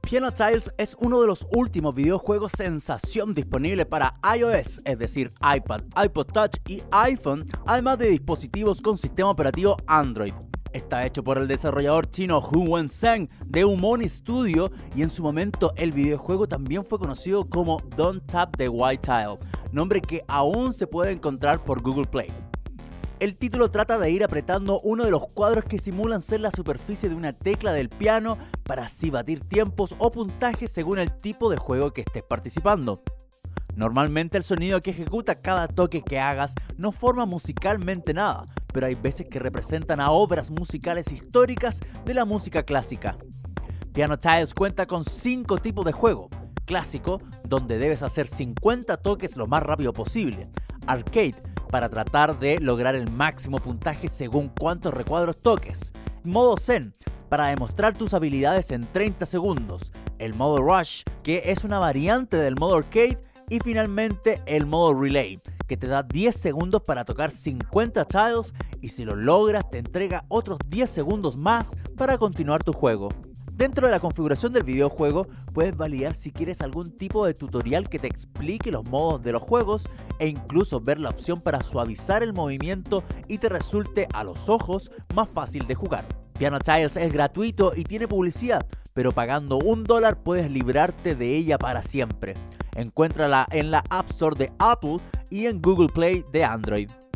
Piano Tiles es uno de los últimos videojuegos sensación disponible para iOS, es decir, iPad, iPod Touch y iPhone, además de dispositivos con sistema operativo Android. Está hecho por el desarrollador chino Hu Wensheng de Umoni Studio y en su momento el videojuego también fue conocido como Don't Tap the White Tile, nombre que aún se puede encontrar por Google Play. El título trata de ir apretando uno de los cuadros que simulan ser la superficie de una tecla del piano para así batir tiempos o puntajes según el tipo de juego que estés participando. Normalmente el sonido que ejecuta cada toque que hagas no forma musicalmente nada, pero hay veces que representan a obras musicales históricas de la música clásica. Piano Tiles cuenta con 5 tipos de juego: clásico, donde debes hacer 50 toques lo más rápido posible; arcade, para tratar de lograr el máximo puntaje según cuántos recuadros toques; modo zen, para demostrar tus habilidades en 30 segundos; el modo rush, que es una variante del modo arcade; y finalmente el modo relay, que te da 10 segundos para tocar 50 tiles y si lo logras te entrega otros 10 segundos más para continuar tu juego. Dentro de la configuración del videojuego puedes validar si quieres algún tipo de tutorial que te explique los modos de los juegos e incluso ver la opción para suavizar el movimiento y te resulte a los ojos más fácil de jugar. Piano Tiles es gratuito y tiene publicidad, pero pagando $1 puedes librarte de ella para siempre. Encuéntrala en la App Store de Apple y en Google Play de Android.